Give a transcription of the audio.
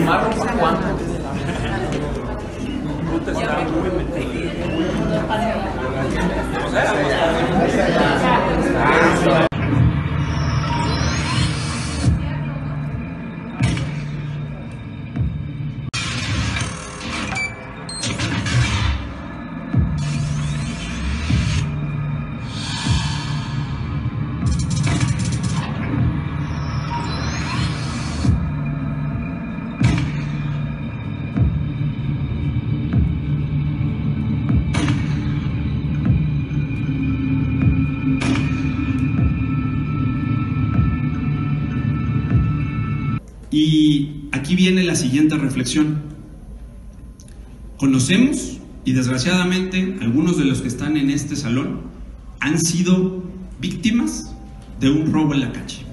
¿Marro por cuánto? Puta, está muy metido. O sea, y aquí viene la siguiente reflexión. Conocemos, y desgraciadamente algunos de los que están en este salón han sido víctimas de un robo en la calle.